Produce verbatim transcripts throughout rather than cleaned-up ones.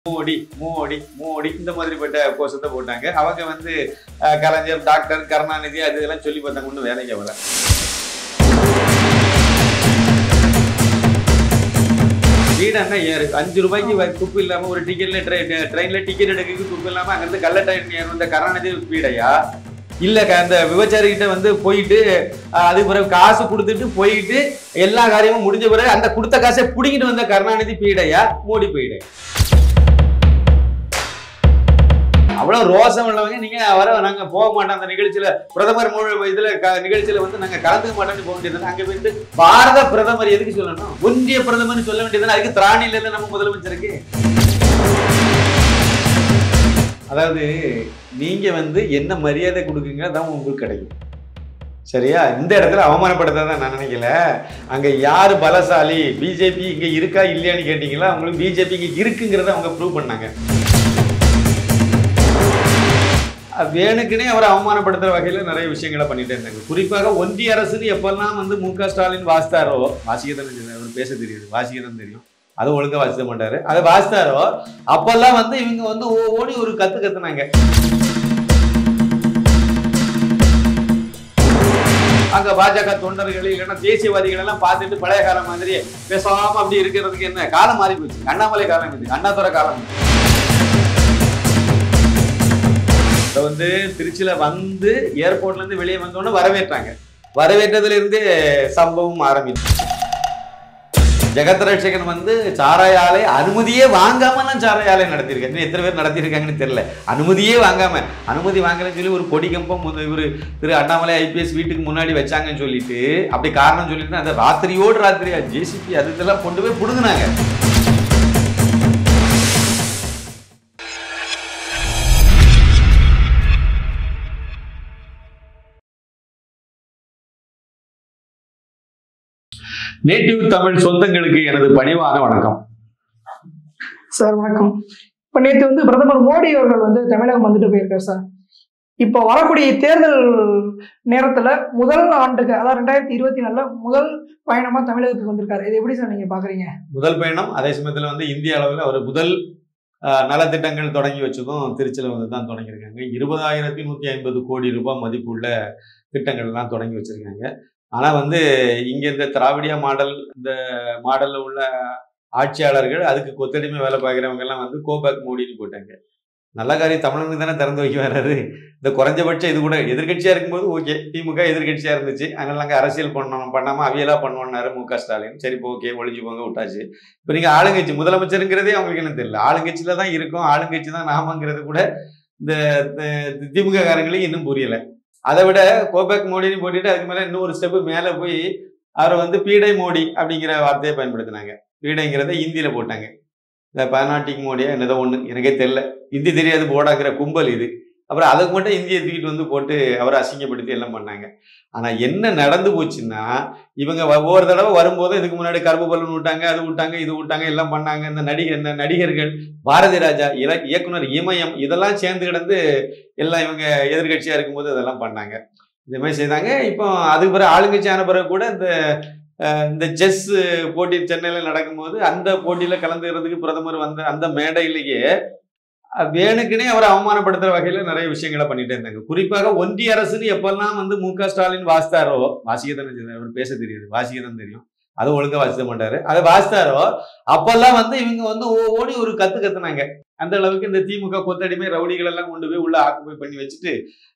மோடி மோடி மோடி இந்த மாதிரிப்பட்ட கோஷத்தை போட்டாங்க. அவங்க வந்து கலைஞர், டாக்டர், கருணாநிதி அது இதெல்லாம் சொல்லி பார்த்தாங்க. ஒன்றும் வேலைக்கு வரல. வீடன்னா ஏறு அஞ்சு ரூபாய்க்கு துப்பு இல்லாம ஒரு டிக்கெட்ல ட்ரெயின்ல டிக்கெட் எடுக்கிறதுக்கு துப்பு இல்லாம அங்கிருந்து கள்ள ட்ரெயின் ஏறும் இந்த கருணாநிதி வீடையா இல்ல அந்த விபச்சாரிகிட்ட வந்து போயிட்டு அது பிறகு காசு கொடுத்துட்டு போயிட்டு எல்லா காரியமும் முடிஞ்ச பிறகு அந்த கொடுத்த காசை பிடிக்கிட்டு வந்த கருணாநிதி பீடையா மோடி பீடையா? அவ்வளவு ரோசம் உள்ளவங்க நீங்க வர நாங்க போக மாட்டோம் அந்த நிகழ்ச்சியில பிரதமர் இதுல நிகழ்ச்சியில வந்து நாங்க கலந்துக்க மாட்டோம்னு போக வேண்டியது. அங்க போயிட்டு பாரத பிரதமர் எதுக்கு சொல்லணும், ஒன்றிய பிரதமர் சொல்ல வேண்டியது. அதுக்கு திராணில இருந்து நம்ம முதலமைச்சருக்கு. அதாவது நீங்க வந்து என்ன மரியாதை கொடுக்குங்க அதான் உங்களுக்கு கிடைக்கும். சரியா? இந்த இடத்துல அவமானப்படுத்தாதான் நான் நினைக்கல. அங்க யாரு பலசாலி, பிஜேபி இங்க இருக்கா இல்லையான்னு கேட்டீங்களா? அவங்களுக்கு பிஜேபி இங்க இருக்குங்கிறத அவங்க ப்ரூவ் பண்ணாங்க. வேணுக்குனே அவரை அவமானப்படுத்துற வகையில நிறைய விஷயங்களை பண்ணிட்டே இருந்தாங்க. குறிப்பாக ஒன்றிய அரசுன்னு எப்பெல்லாம் வந்து மு க ஸ்டாலின் வாசித்தாரோ, வாசிக்கதான் அவர் பேச தெரியாது, வாசிக்கதான் தெரியும், அதை ஒழுங்கா வாசிக்க மாட்டாரு, அதை வாசித்தாரோ அப்பெல்லாம் வந்து இவங்க வந்து ஓடி ஒரு கத்து கத்துனாங்க. அங்க பாஜக தொண்டர்கள் இல்லைன்னா தேசியவாதிகள் எல்லாம் பார்த்துட்டு பழைய காலம் மாதிரி பேசாம அப்படி இருக்கிறதுக்கு என்ன காலம் மாறி போச்சு. அண்ணாமலை காலம் இது, அண்ணாதுரை காலம். வந்து திருச்சியில வந்து ஏர்போர்ட்ல இருந்து வெளியே வந்தோன்னு வரவேற்றாங்க. வரவேற்றதுல இருந்து சம்பவம் ஆரம்பிச்சு. ஜெகத் ரட்சகன் வந்து சாராய ஆலை அனுமதியே வாங்காம நான் சாராய ஆலை நடத்திருக்கேன். எத்தனை பேர் நடத்திருக்காங்கன்னு தெரியல. அனுமதியே வாங்காம, அனுமதி வாங்கலன்னு சொல்லி ஒரு கொடி கம்பம் இவரு திரு அண்ணாமலை ஐபிஎஸ் வீட்டுக்கு முன்னாடி வச்சாங்கன்னு சொல்லிட்டு அப்படி காரணம் சொல்லிட்டு அந்த ராத்திரியோடு ராத்திரியா ஜேசிபி அது இதெல்லாம் கொண்டு போய் புடுங்கினாங்க. நேட்டிவ் தமிழ் சொந்தங்களுக்கு எனது பணிவான வணக்கம். சார் வணக்கம். இப்போ நேற்று வந்து பிரதமர் மோடி அவர்கள் வந்து தமிழகம் வந்துட்டு போயிருக்காரு சார். இப்போ வரக்கூடிய தேர்தல் நேரத்துல முதல் ஆண்டுக்கு அதாவது ரெண்டாயிரத்தி இருபத்தி நாலுல முதல் பயணமா தமிழகத்துக்கு வந்திருக்காரு. இது எப்படி சார் நீங்க பாக்குறீங்க? முதல் பயணம். அதே சமயத்துல வந்து இந்திய அளவில் அவர் முதல் நலத்திட்டங்கள் தொடங்கி வச்சதும் திருச்சியில வந்து தான் தொடங்கியிருக்காங்க. இருபதாயிரத்தி நூத்தி ஐம்பது கோடி ரூபாய் மதிப்புள்ள திட்டங்கள் எல்லாம் தொடங்கி வச்சிருக்காங்க. ஆனால் வந்து இங்கே இந்த திராவிடியா மாடல் இந்த மாடலில் உள்ள ஆட்சியாளர்கள் அதுக்கு கொத்தடிமை வேலை பார்க்குறவங்க எல்லாம் வந்து கோபேக் மோடின்னு போட்டாங்க. நல்ல காரியம் தமிழனுக்கு தானே திறந்து வைக்க வர்றாரு. இந்த குறைஞ்சபட்சம் இது கூட எதிர்கட்சியாக இருக்கும்போது ஓகே, திமுக எதிர்கட்சியாக இருந்துச்சு, அதனால நாங்கள் அரசியல் பண்ணணும் பண்ணாமல் அவியலாக பண்ணுவோன்னாரு மு க ஸ்டாலின். சரி இப்போ ஓகே ஒழிஞ்சு போங்க விட்டாச்சு. இப்போ நீங்கள் ஆளுங்கட்சி முதலமைச்சருங்கிறதே அவங்களுக்கு என்ன தெரியல. ஆளுங்கட்சியில் தான் இருக்கும், ஆளுங்கட்சி தான் நாமங்கிறது கூட இந்த திமுக காரங்களையும் இன்னும் புரியலை. அதை விட கோபேக் மோடின்னு போட்டுட்டு அதுக்கு மேலே இன்னொரு ஸ்டெப்பு மேலே போய் அவரை வந்து பீடை மோடி அப்படிங்கிற வார்த்தையை பயன்படுத்தினாங்க. பீடைங்கிறத ஹிந்தியில் போட்டாங்க. இந்த பனாட்டிக் மோடியா என்னதோ ஒன்று எனக்கே தெரியல, ஹிந்தி தெரியாது போடாங்கிற கும்பல் இது. அப்புறம் அதுக்கு மட்டும் இந்தியை தூக்கிட்டு வந்து போட்டு அவரை அசிங்கப்படுத்தி எல்லாம் பண்ணாங்க. ஆனால் என்ன நடந்து போச்சுன்னா இவங்க ஒவ்வொரு தடவை வரும்போது இதுக்கு முன்னாடி கருப்பு பலூன் விட்டாங்க, அது விட்டாங்க, இது விட்டாங்க, எல்லாம் பண்ணாங்க. இந்த நடிகர் இந்த நடிகர்கள் பாரதி ராஜா இல இயக்குனர் இமயம் இதெல்லாம் சேர்ந்து கிடந்து எல்லாம் இவங்க எதிர்கட்சியாக இருக்கும்போது அதெல்லாம் பண்ணாங்க. இந்த மாதிரி செய்தாங்க. இப்போ அதுக்கு பிறகு ஆளுங்கட்சியான பிறகு கூட இந்த இந்த செஸ் போட்டி சென்னையில் நடக்கும்போது அந்த போட்டியில் கலந்துக்கிறதுக்கு பிரதமர் வந்த அந்த மேடையிலேயே வேணுக்குனே அவரை அவமானப்படுத்துற வகையில நிறைய விஷயங்களை பண்ணிட்டே இருந்தாங்க. குறிப்பாக ஒன்றிய அரசுன்னு எப்பெல்லாம் வந்து மு க ஸ்டாலின் வாசித்தாரோ, வாசிக்கதான் அவர் பேச தெரியாது, வாசிக்கதான் தெரியும், அதை ஒழுங்கா வாசிக்க மாட்டாரு, அதை வாசித்தாரோ அப்பெல்லாம் வந்து இவங்க வந்து ஓடி ஒரு கத்து கத்துனாங்க. அந்த அளவுக்கு இந்த திமுக கொத்தடிமை ரவுடிகள் எல்லாம் கொண்டு போய் உள்ள ஆக்குப்பை பண்ணி வச்சுட்டு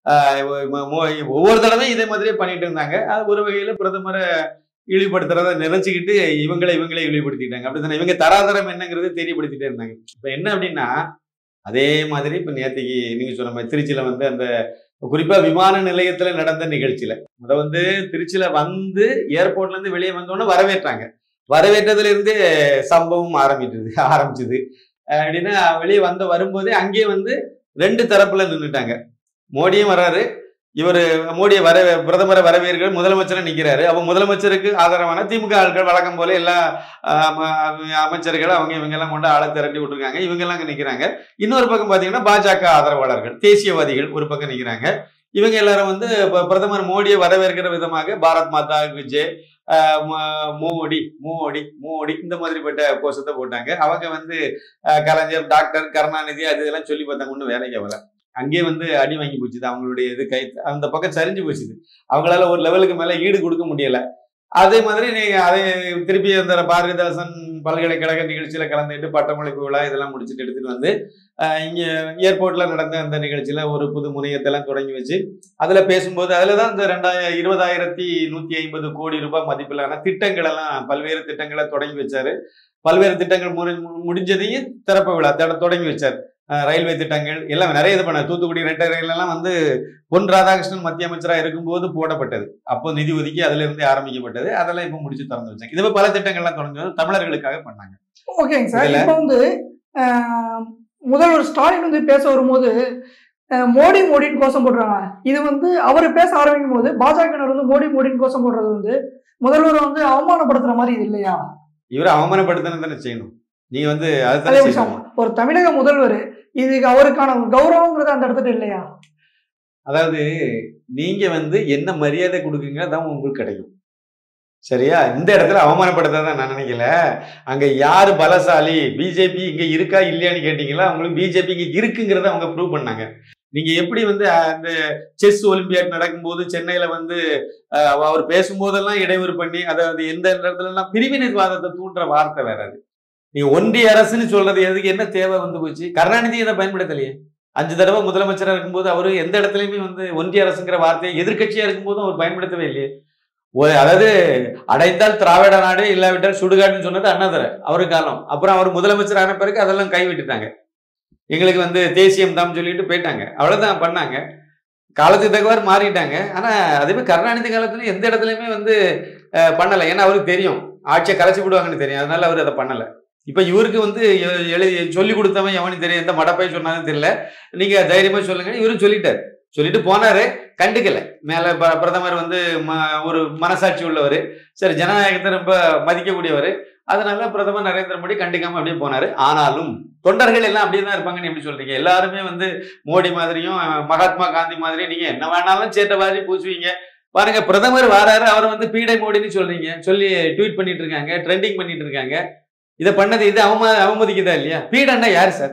ஒவ்வொரு தடவையும் இதே மாதிரியே பண்ணிட்டு இருந்தாங்க. அது ஒரு வகையில பிரதமரை இழிவுபடுத்துறத நினைச்சுக்கிட்டு இவங்களை இவங்களே இழிவுபடுத்திட்டாங்க. அப்படித்தானே இவங்க தராதரம் என்னங்கிறது தெரியப்படுத்திட்டே இருந்தாங்க. இப்ப என்ன அப்படின்னா அதே மாதிரி இப்ப நேற்றுக்கு நீங்க சொன்ன மாதிரி திருச்சியில வந்து அந்த குறிப்பா விமான நிலையத்துல நடந்த நிகழ்ச்சியில அத வந்து திருச்சியில வந்து ஏர்போர்ட்ல இருந்து வெளியே வந்தோன்னு வரவேற்றாங்க. வரவேற்றதுல இருந்தே சம்பவம் ஆரம்பிச்சது ஆரம்பிச்சது அப்படின்னா வெளியே வந்த வரும்போதே அங்கேயே வந்து ரெண்டு தரப்புல நின்றுட்டாங்க. மோடியும் வர்றாரு, இவர் மோடியை வர பிரதமரை வரவேற்கிற முதலமைச்சரை நிற்கிறாரு. அப்போ முதலமைச்சருக்கு ஆதரவான திமுக ஆட்கள் வழக்கம் போல எல்லா அமைச்சர்கள் அவங்க இவங்க எல்லாம் கொண்டு ஆளை திரட்டி விட்டுருக்காங்க. இவங்க எல்லாம் அங்கே நிற்கிறாங்க. இன்னொரு பக்கம் பார்த்தீங்கன்னா பாஜக ஆதரவாளர்கள் தேசியவாதிகள் ஒரு பக்கம் நிற்கிறாங்க. இவங்க எல்லாரும் வந்து பிரதமர் மோடியை வரவேற்கிற விதமாக பாரத் மாதா விஜய் மோடி மோடி மோடி இந்த மாதிரிப்பட்ட கோஷத்தை போட்டாங்க. அவங்க வந்து கலைஞர், டாக்டர், கருணாநிதி அது இதெல்லாம் சொல்லி பார்த்தாங்க, ஒன்றும் வேலைக்கு வரல. அங்கேயே வந்து அடி வாங்கி போச்சுது அவங்களுடைய இது, கை அந்த பக்கம் சரிஞ்சு போச்சுது. அவங்களால ஒரு லெவலுக்கு மேல ஈடு கொடுக்க முடியல. அதே மாதிரி நீங்க அதை திருப்பி அந்த பாரதிதாசன் பல்கலைக்கழக நிகழ்ச்சியில கலந்துட்டு பட்டமளிப்பு விழா இதெல்லாம் முடிச்சுட்டு எடுத்துட்டு வந்து இங்க ஏர்போர்ட்ல நடந்த அந்த நிகழ்ச்சியில ஒரு புது முனையத்தெல்லாம் தொடங்கி வச்சு அதுல பேசும்போது அதுலதான் இந்த ரெண்டாயிரம் இருபதாயிரத்தி நூத்தி ஐம்பது கோடி ரூபாய் மதிப்பிலான திட்டங்கள் எல்லாம் பல்வேறு திட்டங்களை தொடங்கி வச்சாரு. பல்வேறு திட்டங்கள் முடி முடிஞ்சதையும் திறப்பு விழா தொடங்கி வச்சார். ரயில்வே திட்டங்கள் எல்லாம் நிறைய இது பண்ண. தூத்துக்குடி ரெட்டை ரயில் எல்லாம் வந்து பொன் ராதாகிருஷ்ணன் மத்திய அமைச்சராக இருக்கும்போது போடப்பட்டது. அப்போ நிதி ஒதுக்கி அதுல இருந்தே ஆரம்பிக்கப்பட்டது. அதெல்லாம் இப்ப முடிச்சு திறந்து வச்சாங்க. இது பல திட்டங்கள்லாம் தொடங்கி தமிழர்களுக்காக பண்ணாங்க. ஓகேங்க சார். இப்போ வந்து முதல்வர் ஸ்டாலின் வந்து பேச வரும்போது மோடி மோடின்னு கோஷம் போடுறாங்க. இது வந்து அவர் பேச ஆரம்பிக்கும் போது பாஜகவினர் வந்து மோடி மோடின்னு கோஷம் போடுறது வந்து முதல்வர் வந்து அவமானப்படுத்துற மாதிரி இது இல்லையா? இவரை அவமானப்படுத்தணும் தானே செய்யணும். நீங்க வந்து ஒரு தமிழக முதல்வர் இதுக்கு அவருக்கான கௌரவங்கிறது அந்த இடத்துல இல்லையா? அதாவது நீங்க வந்து என்ன மரியாதை கொடுக்குங்க தான் உங்களுக்கு கிடைக்கும். சரியா? இந்த இடத்துல அவமானப்படுத்தான் நான் நினைக்கல. அங்க யாரு பலசாலி, பிஜேபி இங்க இருக்கா இல்லையான்னு கேட்டீங்களா? அவங்களுக்கு பிஜேபி இங்க இருக்குங்கிறத அவங்க ப்ரூவ் பண்ணாங்க. நீங்க எப்படி வந்து அந்த செஸ் ஒலிம்பியாட் நடக்கும்போது சென்னையில வந்து அவர் பேசும்போதெல்லாம் இடையூறு பண்ணி அதாவது எந்த இடத்துல எல்லாம் பிரிவினைவாதத்தை தூண்டுற வார்த்தை வேற. அது நீங்க ஒன்றிய அரசுன்னு சொல்றது எதுக்கு என்ன தேவை வந்து போச்சு? கருணாநிதி இதை பயன்படுத்தலையே. அஞ்சு தடவை முதலமைச்சராக இருக்கும்போது அவரு எந்த இடத்துலயுமே வந்து ஒன்றிய அரசுங்கிற வார்த்தையை எதிர்கட்சியா இருக்கும்போதும் அவர் பயன்படுத்தவே இல்லையே. அதாவது அடைந்தால் திராவிட நாடு இல்லாவிட்டால் சுடுகாடுன்னு சொன்னது அண்ணாதுரை அவரு காலம். அப்புறம் அவர் முதலமைச்சர் ஆன பிறகு அதெல்லாம் கைவிட்டுட்டாங்க. எங்களுக்கு வந்து தேசியம் தான் சொல்லிட்டு போயிட்டாங்க. அவ்வளவுதான் பண்ணாங்க. காலத்துக்கு தக்கவாறு மாறிட்டாங்க. ஆனா அதே மாதிரி கருணாநிதி காலத்துல எந்த இடத்துலயுமே வந்து பண்ணலை. ஏன்னா அவருக்கு தெரியும் ஆட்சியை கலைச்சி விடுவாங்கன்னு தெரியும். அதனால அவர் அதை பண்ணலை. இப்ப இவருக்கு வந்து எழுதி சொல்லி கொடுத்தவன் எவனு தெரியும், எந்த மடப்பை சொன்னாலும் தெரியல. நீங்க தைரியமா சொல்லுங்க. இவரும் சொல்லிட்டாரு, சொல்லிட்டு போனாரு, கண்டுக்கல. மேல பிரதமர் வந்து ஒரு மனசாட்சி உள்ளவர், சரி ஜனநாயகத்தை ரொம்ப மதிக்கக்கூடியவர். அதனால பிரதமர் நரேந்திர மோடி கண்டுக்காம அப்படியே போனாரு. ஆனாலும் தொண்டர்கள் எல்லாம் அப்படியே தான் இருப்பாங்கன்னு எப்படி சொல்றீங்க? எல்லாருமே வந்து மோடி மாதிரியும் மகாத்மா காந்தி மாதிரியும் நீங்க என்ன வேணாலும் சேட்ட மாதிரி பூசுவீங்க. பாருங்க, பிரதமர் வாராரு, அவர் வந்து பீடை மோடின்னு சொல்றீங்க, சொல்லி ட்வீட் பண்ணிட்டு இருக்காங்க, ட்ரெண்டிங் பண்ணிட்டு இருக்காங்க. இதை பண்ணது இது அவம அவமதிக்குதா இல்லையா? பீடன்னா யாரு சார்?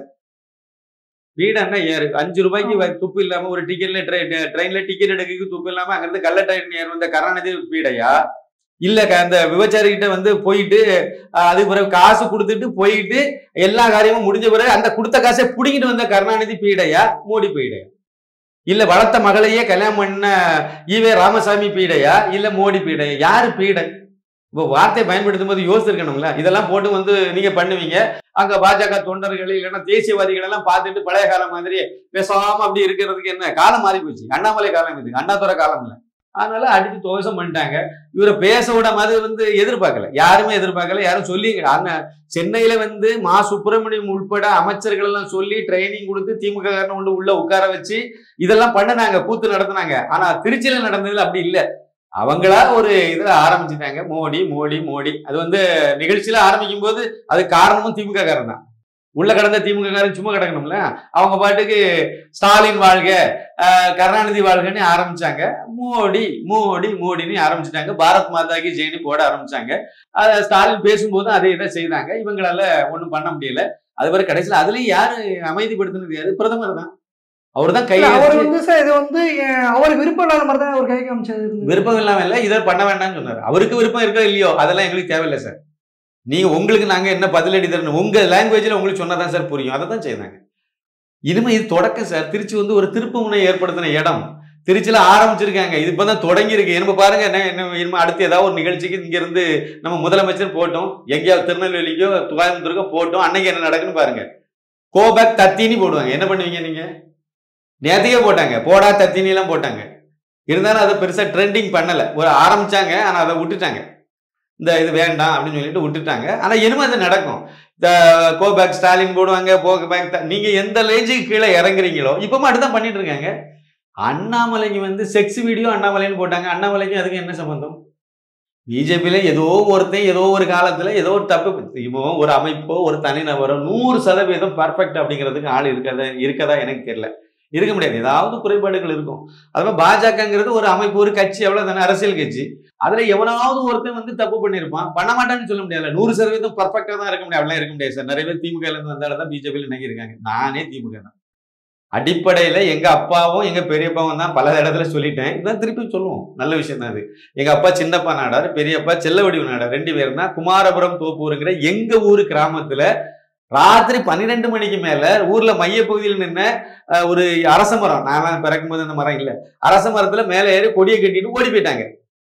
பீடன்னா யாரு? அஞ்சு ரூபாய்க்கு துப்பு இல்லாம ஒரு டிக்கெட்ல ட்ரெயின்ல டிக்கெட் எடுக்க துப்பு இல்லாம அங்கிருந்து கள்ள ட்ரெயின் ஏர் வந்த கருணாநிதி பீடையா? இல்ல அந்த விபச்சாரி கிட்ட வந்து போயிட்டு அதுக்கு பிறகு காசு கொடுத்துட்டு போயிட்டு எல்லா காரியமும் முடிஞ்ச பிறகு அந்த கொடுத்த காசை புடிங்கிட்டு வந்த கருணாநிதி பீடையா? மோடி பீடையா? இல்ல வளர்த்த மகளையே கல்யாணம் பண்ண ஈவே ராமசாமி பீடையா? இல்ல மோடி பீடையா? யாரு பீடை? இப்போ வார்த்தையை பயன்படுத்தும் போது யோசிச்சிருக்கணும்ல. இதெல்லாம் போட்டு வந்து நீங்க பண்ணுவீங்க. அங்க பாஜக தொண்டர்கள் இல்லைன்னா தேசியவாதிகள் எல்லாம் பார்த்துட்டு பழைய காலம் மாதிரி பேசாம அப்படி இருக்கிறதுக்கு என்ன காலம் மாறி போச்சு. அண்ணாமலை காலம் இது, அண்ணாதுரை காலம் இல்லை. அதனால அடிச்சு துவசம் பண்ணிட்டாங்க. இவரை பேச விட மாதிரி வந்து எதிர்பார்க்கல, யாருமே எதிர்பார்க்கல. யாரும் சொல்லிங்க அண்ணன் சென்னையில வந்து மா சுப்பிரமணியம் உட்பட அமைச்சர்கள் எல்லாம் சொல்லி ட்ரைனிங் கொடுத்து திமுக காரனை கொண்டு உள்ள உட்கார வச்சு இதெல்லாம் பண்ணினாங்க, கூத்து நடத்தினாங்க. ஆனா திருச்சியில நடந்ததுல அப்படி இல்லை. அவங்களா ஒரு இதுல ஆரம்பிச்சுட்டாங்க, மோடி மோடி மோடி. அது வந்து நிகழ்ச்சியில ஆரம்பிக்கும் போது அது காரணமும் திமுக காரன் தான். உள்ள கடந்த திமுக காரன் சும்மா கிடக்கணும்ல. அவங்க பாட்டுக்கு ஸ்டாலின் வாழ்க, கருணாநிதி வாழ்கன்னு ஆரம்பிச்சாங்க. மோடி மோடி மோடின்னு ஆரம்பிச்சுட்டாங்க. பாரத் மாதாக்கு ஜெயினி போட ஆரம்பிச்சாங்க. ஸ்டாலின் பேசும்போதும் அதே இதை செய்தாங்க. இவங்களால ஒண்ணும் பண்ண முடியல. அது வரை கடைசியில் அதுலயும் யாரு அமைதிப்படுத்தினது? யாரு? பிரதமர் தான். அவர் தான் கை அவர் வந்து சார் இது வந்து அவர் விருப்பம் இல்லாத மாதிரி தான் அவர் கை காமிச்சது. விருப்பம் இல்லாம இல்ல, இதை பண்ண வேண்டாம்னு சொன்னாரு. அவருக்கு விருப்பம் இருக்கோ இல்லையோ அதெல்லாம் எங்களுக்கு தேவையில்லை சார். நீங்க உங்களுக்கு நாங்க என்ன பதிலடி தரணும், உங்க லாங்குவேஜ்ல உங்களுக்கு சொன்னதான் சார் புரியும். அதை தான் செய்தாங்க. இனிமே இது தொடக்கம் சார். திருச்சி வந்து ஒரு திருப்பு முனை ஏற்படுத்தின இடம். திருச்சியில ஆரம்பிச்சிருக்காங்க, இது இப்பதான் தொடங்கி இருக்கு. என்ன பாருங்க, என்ன அடுத்து ஏதாவது ஒரு நிகழ்ச்சிக்கு இங்க இருந்து நம்ம முதலமைச்சர் போட்டோம், எங்கேயாவது திருநெல்வேலிக்கோ கோயம்புத்தூருக்கோ போட்டோம், அன்னைக்கு என்ன நடக்குன்னு பாருங்க. கோபேக் தத்தினி போடுவாங்க. என்ன பண்ணுவீங்க நீங்க? நேத்தையே போட்டாங்க, போடா தத்தினி எல்லாம் போட்டாங்க. இருந்தாலும் அதை பெருசா ட்ரெண்டிங் பண்ணல. ஒரு ஆரம்பிச்சாங்க, ஆனா அதை விட்டுட்டாங்க. இந்த இது வேண்டாம் அப்படின்னு சொல்லிட்டு விட்டுட்டாங்க. ஆனா இனிமே அது நடக்கும். இந்த கோபேக் ஸ்டாலின் போடுவாங்க, போகபேக். நீங்க எந்த ரேஞ்சுக்கு கீழே இறங்குறீங்களோ இப்பவும் அப்படிதான் பண்ணிட்டு இருக்காங்க. அண்ணாமலைக்கு வந்து செக்ஸ் வீடியோ அண்ணாமலைன்னு போட்டாங்க. அண்ணாமலைக்கு அதுக்கு என்ன சம்பந்தம்? பிஜேபியில ஏதோ ஒருத்தன் ஏதோ ஒரு காலத்துல ஏதோ ஒரு தப்பு, ஒரு அமைப்போ ஒரு தனிநபரோ நூறு சதவீதம் பர்ஃபெக்ட் அப்படிங்கிறதுக்கு ஆள் இருக்கதா இருக்கதா எனக்கு தெரியல. இருக்க முடியாது, ஏதாவது குறைபாடுகள் இருக்கும். அதுமாதிரி பாஜகங்கிறது ஒரு அமைப்பு, ஒரு கட்சி, அவ்வளவுதானே, அரசியல் கட்சி. அதுல எவனாவது ஒருத்தன் வந்து தப்பு பண்ணிருப்பான், பண்ண மாட்டான்னு சொல்ல முடியாது. நூறு சதவீதம் பர்ஃபெக்டா தான் இருக்க முடியாது, அப்படிலாம் இருக்க முடியாது சார். நிறைய பேர் திமுக இருந்து வந்தாலும் தான் பிஜேபியில் இன்னைக்கு இருக்காங்க. நானே திமுக தான். அடிப்படையில எங்க அப்பாவும் எங்க பெரியப்பாவும் தான் பல இடத்துல சொல்லிட்டேன், இதான் திருப்பி சொல்லுவோம். நல்ல விஷயம் தான் அது. எங்க அப்பா சின்னப்பா நாடார், பெரியப்பா செல்லவடிவு நாடார், ரெண்டு பேரும் தான் குமாரபுரம் தோப்பூருங்கிற எங்க ஊரு கிராமத்துல ராத்திரி பன்னிரெண்டு மணிக்கு மேல ஊர்ல மையப்பகுதியில் நின்ன ஒரு அரச மரம், நான் பிறக்கும் போது அந்த மரம் இல்ல, அரச மரத்துல மேல ஏறி கொடியை கட்டிட்டு ஓடி போயிட்டாங்க.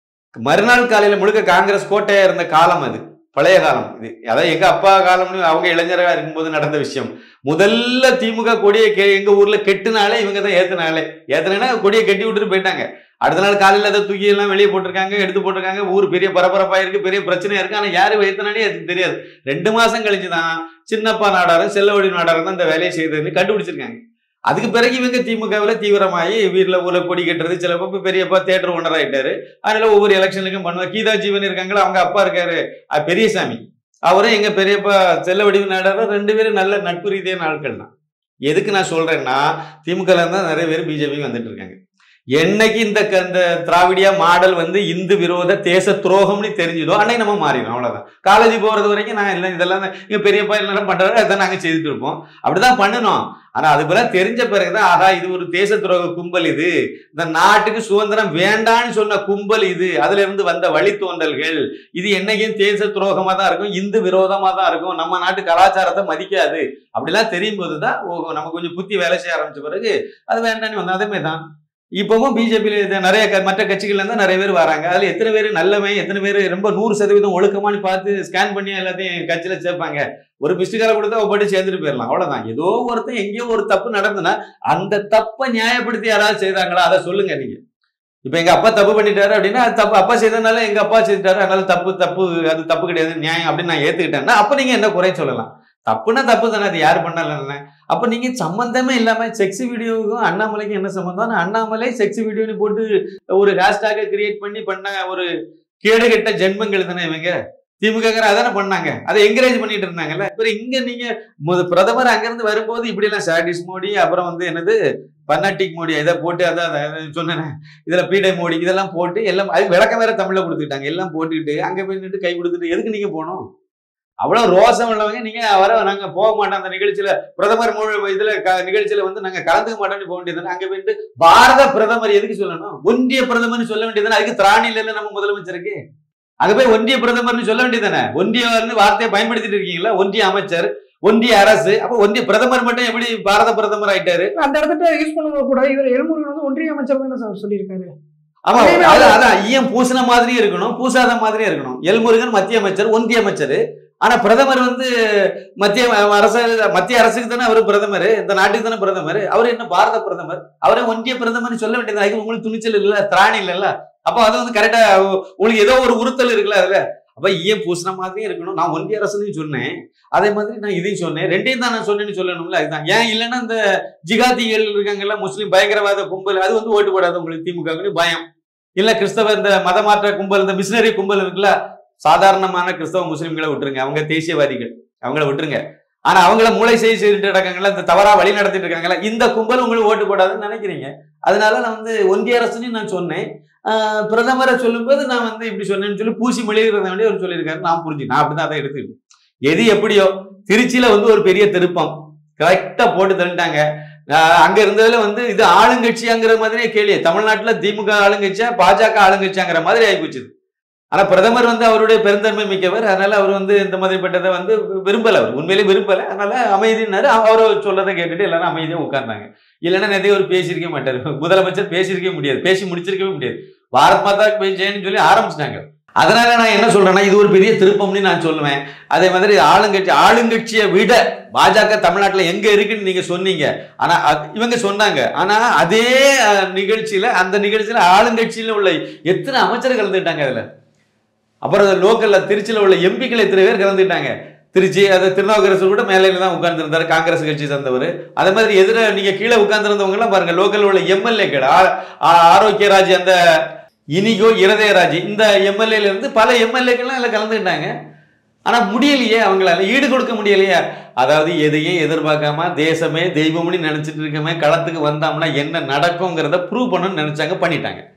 மறுநாள் காலையில முழுக்க காங்கிரஸ் கோட்டையா இருந்த காலம் அது, பழைய காலம் இது. அதாவது எங்க அப்பா காலம்னு அவங்க இளைஞராக இருக்கும்போது நடந்த விஷயம். முதல்ல திமுக கொடியை எங்க ஊர்ல கெட்டுனாலே இவங்க தான் ஏத்துனாலே, ஏத்துனா கொடியை கட்டி விட்டுட்டு போயிட்டாங்க. அடுத்த நாள் காலையில அதை தூக்கி எல்லாம் வெளியே போட்டிருக்காங்க, எடுத்து போட்டிருக்காங்க. ஊர் பெரிய பரபரப்பா இருக்கு, பெரிய பிரச்சனையா இருக்கு. ஆனா யாரு ஏத்துனாலே எனக்கு தெரியாது. ரெண்டு மாசம் கழிச்சுதான் சின்னப்பா நாடாரும் செல்லவடி நாடாரும் தான் இந்த வேலையை செய்ததுன்னு கண்டுபிடிச்சிருக்காங்க. அதுக்கு பிறகு இவங்க திமுகவில் தீவிரமாகி வீட்டில் ஊர்ல கொடி கட்டுறது, சில பக்கம் பெரியப்பா தேட்டர் ஓனர் ஆயிட்டாரு. அதனால ஒவ்வொரு எலெக்ஷனுக்கும் பண்ணுவாங்க. கீதா ஜீவன் இருக்காங்களா, அவங்க அப்பா இருக்காரு பெரியசாமி, அவரும் எங்க பெரியப்பா செல்லவடிவு நாடாரும் ரெண்டு பேரும் நல்ல நட்பு ரீதியான ஆட்கள் தான். எதுக்கு நான் சொல்றேன்னா, திமுக தான் நிறைய பேர் பிஜேபி வந்துட்டு இருக்காங்க. என்னைக்கு இந்த இந்த திராவிடியா மாடல் வந்து இந்து விரோத தேச துரோகம்னு தெரிஞ்சதோ அன்னைக்கு நம்ம மாறிடும், அவ்வளவுதான். காலேஜ் போறது வரைக்கும் நான் இல்லை, இதெல்லாம் இங்க பெரியப்பா எல்லாம் பண்றாரு, அதான் நாங்க செய்துட்டு இருப்போம், அப்படிதான் பண்ணணும். ஆனா அது போல தெரிஞ்ச பிறகுதான், ஆகா இது ஒரு தேச துரோக கும்பல், இது இந்த நாட்டுக்கு சுதந்திரம் வேண்டான்னு சொன்ன கும்பல், இது அதுல இருந்து வந்த வழித்தோன்றல்கள், இது என்னைக்கும் தேச துரோகமா தான் இருக்கும், இந்து விரோதமா தான் இருக்கும், நம்ம நாட்டு கலாச்சாரத்தை மதிக்காது, அப்படிலாம் தெரியும் போதுதான் ஓஹோ நம்ம கொஞ்சம் புத்தி வேலை செய்ய ஆரம்பிச்ச பிறகு அது வேண்டான்னு வந்தோம். அதே மாதிரி தான் இப்பவும் பிஜேபியில நிறைய மற்ற கட்சிகள்ல இருந்தா நிறைய பேர் வராங்க. அதுல எத்தனை பேர் நல்லவன், எத்தனை பேர் ரொம்ப நூறு சதவீதம் ஒழுக்கமானு பார்த்து ஸ்கேன் பண்ணி எல்லாத்தையும் கட்சியில சேர்ப்பாங்க. ஒரு பிஸ்டிகார கொடுத்தா போட்டு சேர்ந்துட்டு போயிடலாம், அவ்வளவுதான். ஏதோ ஒருத்தன் எங்கேயோ ஒரு தப்பு நடந்துன்னா அந்த தப்பை நியாயப்படுத்தி யாராவது செய்தாங்களா அதை சொல்லுங்க நீங்க. இப்ப எங்க அப்பா தப்பு பண்ணிட்டாரு அப்படின்னா அது தப்பு, அப்பா செய்ததுனால எங்க அப்பா செய்தாரு அதனால தப்பு தப்பு அது தப்பு கிடையாது, நியாயம் அப்படின்னு நான் ஏத்துக்கிட்டேன்னா அப்ப நீங்க என்ன குறை சொல்லலாம்? தப்புன்னா தப்பு தானே, அது யாரு பண்ணல. அப்ப நீங்க சம்பந்தமே இல்லாம செக்ஸ் வீடியோவுக்கும் அண்ணாமலைக்கும் என்ன சம்பந்தம்? அண்ணாமலை செக்ஸ் வீடியோன்னு போட்டு ஒரு ஹேஷ்டாக கிரியேட் பண்ணி பண்ண ஒரு கேடுகெட்ட ஜென்மங்கள் தானே இவங்க. திமுக அதானே பண்ணாங்க, அதை என்கரேஜ் பண்ணிட்டு இருந்தாங்கல்ல. இப்ப இங்க நீங்க பிரதமர் அங்கிருந்து வரும்போது இப்படி எல்லாம் சாடிஸ் மோடி, அப்புறம் வந்து என்னது பர்னாட்டிக் மோடி, இதை போட்டு அதான் சொன்னேன், இதுல பீடை மோடி இதெல்லாம் போட்டு எல்லாம் அது விளக்கம் வேற தமிழ்ல கொடுத்துக்கிட்டாங்க. எல்லாம் போட்டுக்கிட்டு அங்க போய் நின்று கை கொடுத்துட்டு எதுக்கு நீங்க போகணும்? அவ்வளவு ரோசம் உள்ளவங்க நீங்க வர நாங்க போக மாட்டோம் அந்த நிகழ்ச்சியில, பிரதமர் இதுல நிகழ்ச்சியில வந்து நாங்க கலந்துக்க மாட்டோம்னு போக வேண்டியது. அங்க போயிட்டு பாரத பிரதமர் எதுக்கு சொல்லணும்? ஒன்றிய பிரதமர்னு சொல்ல வேண்டியது. அதுக்கு திராணி இல்ல நம்ம முதலமைச்சருக்கு. அங்க போய் ஒன்றிய பிரதமர்னு சொல்ல வேண்டியதானே. ஒன்றிய வந்து வார்த்தையை பயன்படுத்திட்டு இருக்கீங்களா? ஒன்றிய அமைச்சர், ஒன்றிய அரசு, அப்ப ஒன்றிய பிரதமர் மட்டும் எப்படி பாரத பிரதமர் ஆயிட்டாரு? அந்த இடத்துல யூஸ் பண்ணும்போது கூட இவர் எல்முருகன் வந்து ஒன்றிய அமைச்சர் தானே சார் சொல்லியிருக்காரு. ஆமா, அதான் ஈயம் பூசின மாதிரியும் இருக்கணும், பூசாத மாதிரியும் இருக்கணும். எல்முருகன் மத்திய அமைச்சர், ஒன்றிய அமைச்சர். ஆனா பிரதமர் வந்து மத்திய அரசு, மத்திய அரசுக்கு தானே அவரு பிரதமர், இந்த நாட்டுக்கு தானே பிரதமர். அவரு என்ன பாரத பிரதமர்? அவரே ஒன்றிய பிரதமர் சொல்ல வேண்டியது. உங்களுக்கு துணிச்சல் இல்ல, திராணி இல்ல. அப்ப அது வந்து கரெக்டா உங்களுக்கு ஏதோ ஒரு உறுத்தல் இருக்குல்ல அதுல. அப்ப ஈயம் பூசின மாதிரியும் இருக்கணும். நான் ஒன்றிய அரசுன்னு சொன்னேன், அதே மாதிரி நான் இதையும் சொன்னேன், ரெண்டையும் தான் நான் சொன்னேன்னு சொல்லணும்ல. அதுதான் ஏன் இல்லைன்னா இந்த ஜிகாதிகள் இருக்காங்கல்ல, முஸ்லீம் பயங்கரவாத கும்பல், அது வந்து ஓட்டு போடாது உங்களுக்கு திமுக பயம் இல்ல. கிறிஸ்தவ இந்த மதமாற்ற கும்பல், இந்த மிஷினரி கும்பல் இருக்குல்ல, சாதாரணமான கிறிஸ்தவ முஸ்லிம்களை விட்டுருங்க, அவங்க தேசியவாதிகள், அவங்கள விட்டுருங்க. ஆனா அவங்கள மூளை செய்ய செய்துட்டு இருக்காங்களா, இந்த தவறா வழி நடத்திட்டு இருக்காங்களா, இந்த கும்பல் உங்களுக்கு ஓட்டு போடாதுன்னு நினைக்கிறீங்க. அதனால நான் வந்து ஒன்றிய அரசுன்னு நான் சொன்னேன். ஆஹ் பிரதமரை சொல்லும்போது நான் வந்து இப்படி சொன்னேன்னு சொல்லி பூசி மொழிகிறத வேண்டிய அவர் சொல்லியிருக்காரு. நான் புரிஞ்சு நான் அப்படிதான் அதை எடுத்துக்கிட்டேன். எது எப்படியோ திருச்சியில வந்து ஒரு பெரிய திருப்பம் கரெக்டா போட்டு தள்ளிட்டாங்க. அங்க இருந்ததுல வந்து இது ஆளுங்கட்சியாங்கிற மாதிரியே கேள்வி, தமிழ்நாட்டுல திமுக ஆளுங்கட்சியா பாஜக ஆளுங்கட்சியாங்கிற மாதிரி ஆகிப்போச்சு. ஆனா பிரதமர் வந்து அவருடைய பெருந்தன்மை மிக்கவர், அதனால அவர் வந்து இந்த மாதிரிப்பட்டதை வந்து விரும்பல, அவர் உண்மையிலேயே விரும்பல. அதனால அமைதினாரு, அவரை சொல்றதை கேட்டுட்டு எல்லாரும் அமைதியா உட்கார்ந்தாங்க. இல்லைன்னா நிறைய ஒரு பேசியிருக்க மாட்டாரு, முதலமைச்சர் பேசியிருக்கவே முடியாது, பேசி முடிச்சிருக்கவே முடியாது. பாரத் மாதா ஜெயன்னு சொல்லி ஆரம்பிச்சிட்டாங்க. அதனால நான் என்ன சொல்றேன்னா, இது ஒரு பெரிய திருப்பம்னு நான் சொல்லுவேன். அதே மாதிரி ஆளுங்கட்சி, ஆளுங்கட்சியை விட பாஜக தமிழ்நாட்டுல எங்க இருக்குன்னு நீங்க சொன்னீங்க, ஆனா இவங்க சொன்னாங்க. ஆனா அதே நிகழ்ச்சியில, அந்த நிகழ்ச்சியில ஆளுங்கட்சியில உள்ள எத்தனை அமைச்சர்கள் கலந்துட்டாங்க அதுல. அப்புறம் லோக்கல்ல திருச்சியில உள்ள எம்பிக்கள் எத்தனை பேர் கலந்துட்டாங்க. திருச்சி அது திருநாவுக்கரசர் கூட மேலையில தான் உட்கார்ந்து இருந்தாரு, காங்கிரஸ் கட்சி சேர்ந்தவர். அதே மாதிரி எதிர நீங்க கீழே உட்கார்ந்து இருந்தவங்க எல்லாம் பாருங்க, லோக்கல் உள்ள எம்எல்ஏக்கள், ஆரோக்கியராஜ், அந்த இனிகோ இருதயராஜ், இந்த எம்எல்ஏல இருந்து பல எம்எல்ஏக்கள்லாம் எல்லாம் கலந்துக்கிட்டாங்க. ஆனா முடியலையே, அவங்களால ஈடு கொடுக்க முடியலையே. அதாவது எதையும் எதிர்பார்க்காம தேசமே தெய்வம்னு நினைச்சிட்டு இருக்கமே, களத்துக்கு வந்தோம்னா என்ன நடக்குங்கிறத ப்ரூவ் பண்ணணும்னு நினைச்சாங்க, பண்ணிட்டாங்க.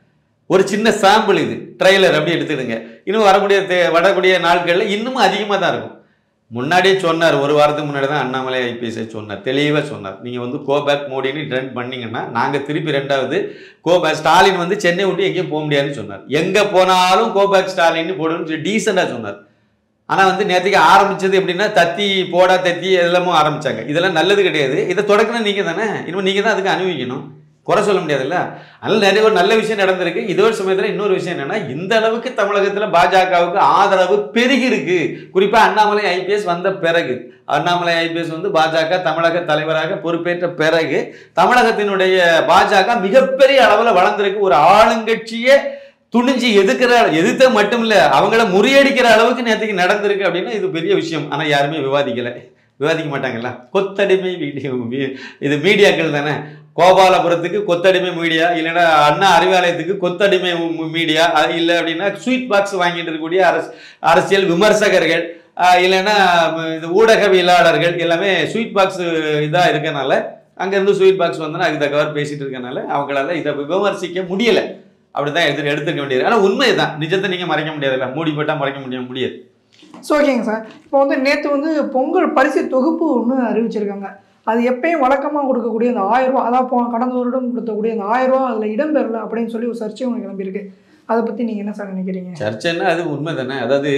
ஒரு சின்ன சாம்பிள் இது, ட்ரெய்லர் அப்படி எடுத்துடுங்க. இன்னும் வரக்கூடிய வரக்கூடிய நாட்களில் இன்னமும் அதிகமாக தான் இருக்கும். முன்னாடியே சொன்னார், ஒரு வாரத்துக்கு முன்னாடி தான் அண்ணாமலை ஐபிஎஸ்ஐ சொன்னார், தெளிவாக சொன்னார். நீங்கள் வந்து கோபேக் மோடின்னு ட்ரெண்ட் பண்ணிங்கன்னா நாங்கள் திருப்பி ரெண்டாவது கோபேக் ஸ்டாலின் வந்து சென்னை விட்டு எங்கேயும் போக முடியாதுன்னு சொன்னார். எங்கே போனாலும் கோபேக் ஸ்டாலின் போடணும்னு சொல்லி டீசெண்டாக சொன்னார். ஆனால் வந்து நேற்றுக்கு ஆரம்பித்தது எப்படின்னா தத்தி போடா தத்தி எல்லாமும் ஆரம்பித்தாங்க. இதெல்லாம் நல்லது கிடையாது. இதை தொடக்கணும் நீங்கள் தானே, இன்னும் நீங்கள் தான் அதுக்கு அனுபவிக்கணும், குறை சொல்ல முடியாதுல்ல. அதனால் நிறைய ஒரு நல்ல விஷயம் நடந்திருக்கு. இதே ஒரு சமயத்தில் இன்னொரு விஷயம் என்னன்னா, இந்த அளவுக்கு தமிழகத்தில் பாஜகவுக்கு ஆதரவு பெருகி இருக்கு. குறிப்பாக அண்ணாமலை ஐபிஎஸ் வந்த பிறகு, அண்ணாமலை ஐபிஎஸ் வந்து பாஜக தமிழக தலைவராக பொறுப்பேற்ற பிறகு தமிழகத்தினுடைய பாஜக மிகப்பெரிய அளவில் வளர்ந்திருக்கு. ஒரு ஆளுங்கட்சியே துணிஞ்சு எதுக்கிற எதிர்த்த மட்டும் இல்லை, அவங்கள முறியடிக்கிற அளவுக்கு நேற்றுக்கு நடந்திருக்கு அப்படின்னா இது பெரிய விஷயம். ஆனால் யாருமே விவாதிக்கலை, விவாதிக்க மாட்டாங்கல்ல. கொத்தடிமை வீடியோ இது மீடியாக்கள் தானே. கோபாலபுரத்துக்கு கொத்தடிமை மீடியா, இல்லைன்னா அண்ணா அறிவாலயத்துக்கு கொத்தடிமை மீடியா, இல்லை அப்படின்னா ஸ்வீட் பாக்ஸ் வாங்கிட்டு இருக்கக்கூடிய அரசு அரசியல் விமர்சகர்கள், இல்லைன்னா இது ஊடகவியலாளர்கள் எல்லாமே ஸ்வீட் பாக்ஸ் இதாக இருக்கனால, அங்கேருந்து ஸ்வீட் பாக்ஸ் வந்தோன்னா அதுக்கு தக்கவாறு பேசிட்டு இருக்கனால அவங்களால இதை விமர்சிக்க முடியலை. அப்படிதான் எடுத்து எடுத்துக்க வேண்டியது. ஆனால் உண்மை தான், நிஜத்தை நீங்கள் மறைக்க முடியாதுல்ல, மூடி போட்டால் மறைக்க முடிய முடியாது. ஸோ ஓகேங்க சார். இப்போ வந்து நேற்று வந்து பொங்கல் பரிசு தொகுப்பு ஒன்று அறிவிச்சிருக்காங்க. அது எப்பயும் வழக்கமாக கொடுக்கக்கூடிய அந்த ஆயிரம் ரூபா, அதான் போ கடந்த வருடம் கொடுத்தக்கூடிய அந்த ஆயிரம் ரூபா அதில் இடம்பெறல அப்படின்னு சொல்லி ஒரு சர்ச்சை ஒன்று கிளம்பியிருக்கு. அதை பற்றி நீங்கள் என்ன சார் நினைக்கிறீங்க? சர்ச்சைன்னா அது உண்மை தானே. அதாவது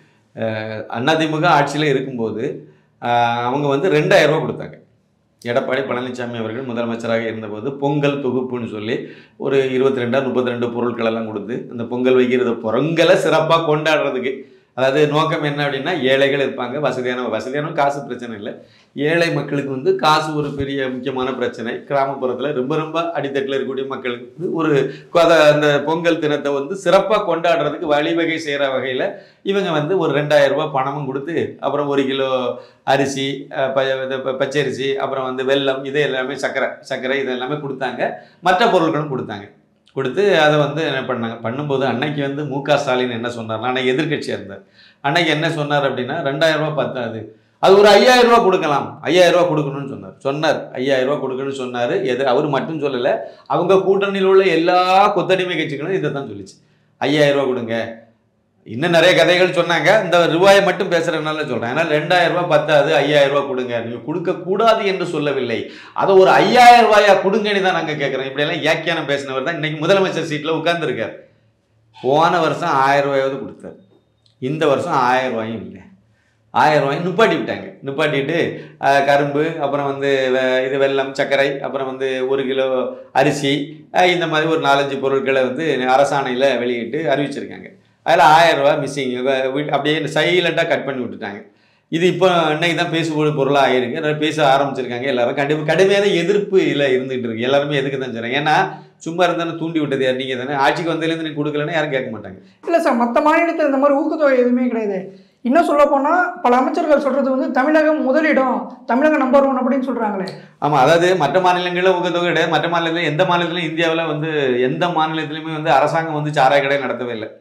அதிமுக ஆட்சியில் இருக்கும்போது அவங்க வந்து ரெண்டாயிரம் ரூபா கொடுத்தாங்க. எடப்பாடி பழனிசாமி அவர்கள் முதலமைச்சராக இருந்தபோது பொங்கல் தொகுப்புன்னு சொல்லி ஒரு இருபத்தி ரெண்டா முப்பத்தி ரெண்டு பொருட்கள் எல்லாம் கொடுத்து அந்த பொங்கல் வைக்கிறது பொங்கலை சிறப்பாக கொண்டாடுறதுக்கு, அதாவது நோக்கம் என்ன அப்படின்னா, ஏழைகள் இருப்பாங்க, வசதியான வசதியான காசு பிரச்சனை இல்லை, ஏழை மக்களுக்கு வந்து காசு ஒரு பெரிய முக்கியமான பிரச்சனை. கிராமப்புறத்தில் ரொம்ப ரொம்ப அடித்தட்டில் இருக்கக்கூடிய மக்களுக்கு வந்து ஒரு அந்த பொங்கல் தினத்தை வந்து சிறப்பாக கொண்டாடுறதுக்கு வழிவகை செய்கிற வகையில் இவங்க வந்து ஒரு ரெண்டாயிரம் ரூபாய் பணமும் கொடுத்து, அப்புறம் ஒரு கிலோ அரிசி, பச்சரிசி, அப்புறம் வந்து வெல்லம், இது எல்லாமே சர்க்கரை சர்க்கரை இது எல்லாமே கொடுத்தாங்க. மற்ற பொருட்களும் கொடுத்தாங்க. கொடுத்து அதை வந்து என்ன பண்ணாங்க பண்ணும்போது அன்னைக்கு வந்து மு க ஸ்டாலின் என்ன சொன்னார்னா, அன்னைக்கு எதிர்கட்சியாக இருந்தார், அன்னைக்கு என்ன சொன்னார் அப்படின்னா, ரெண்டாயிரம் ரூபாய் பத்தாது, அது ஒரு ஐயாயிரம் ரூபா கொடுக்கலாம், ஐயாயிரம் ரூபா கொடுக்கணும்னு சொன்னார் சொன்னார் ஐயாயிரம் ரூபா கொடுக்கணும்னு சொன்னார். எது அவர் மட்டும் சொல்லலை, அவங்க கூட்டணியில் உள்ள எல்லா கொத்தடிமை கட்சிகளும் இதை தான் சொல்லிச்சு, ஐயாயிரம் ரூபா கொடுங்க. இன்னும் நிறைய கதைகள் சொன்னாங்க, இந்த ரூபாயை மட்டும் பேசுறதுனால சொல்றேன். ஆனால் ரெண்டாயிரம் ரூபாய் பத்தாது, ஐயாயிரம் ரூபாய் கொடுங்க, நீங்க கொடுக்க கூடாது என்று சொல்லவில்லை, அதை ஒரு ஐயாயிரம் ரூபாயா கொடுங்கன்னு தான் நாங்கள் கேட்குறோம். இப்படியெல்லாம் வியாக்கியானம் பேசினவர் தான் இன்னைக்கு முதலமைச்சர் சீட்டில் உட்கார்ந்துருக்கார். போன வருஷம் ஆயிரம் ரூபாயாவது கொடுத்தார், இந்த வருஷம் ஆயிரம் ரூபாயும் இல்லை, ஆயிரம் ரூபாயும் நிப்பாட்டி விட்டாங்க. நிப்பாட்டிட்டு கரும்பு, அப்புறம் வந்து இது வெல்லம், சர்க்கரை, அப்புறம் வந்து ஒரு கிலோ அரிசி, இந்த மாதிரி ஒரு நாலஞ்சு பொருட்களை வந்து அரசாணையில் வெளியிட்டு அறிவிச்சிருக்காங்க. அதில் ஆயிரம் ரூபா மிஸ்ஸிங் அப்படியே சைலண்டாக கட் பண்ணி விட்டுட்டாங்க. இது இப்போ இன்னைக்கு தான் பேசுபொருள் பொருளாக ஆயிருக்கு, நல்லா பேச ஆரம்பிச்சிருக்காங்க. எல்லாரும் கண்டிப்பாக கடுமையான எதிர்ப்பு இல்லை இருந்துகிட்டு இருக்கு. எல்லாருமே எதுக்கு தான் சொல்கிறாங்க, ஏன்னா சும்மா இருந்தாலும் தூண்டி விட்டது யார், நீங்கள் தானே. ஆட்சிக்கு வந்ததுலேருந்து நீங்கள் கொடுக்கலன்னா யாரும் கேட்க மாட்டாங்க. இல்லை சார், மற்ற மாநிலத்தில் இந்த மாதிரி ஊக்கத்தொகை எதுவுமே கிடையாது. இன்னும் சொல்ல போனால் பல அமைச்சர்கள் சொல்கிறது வந்து தமிழகம் முதலிடம், தமிழகம் நம்பர் ஒன் அப்படின்னு சொல்கிறாங்களே. ஆமாம், அதாவது மற்ற மாநிலங்களில் ஊக்கத்தொகை கிடையாது. மற்ற மாநிலத்தில் எந்த மாநிலத்திலும் இந்தியாவில் வந்து எந்த மாநிலத்திலையுமே வந்து அரசாங்கம் வந்து சாராய கடை நடத்தவே இல்லை.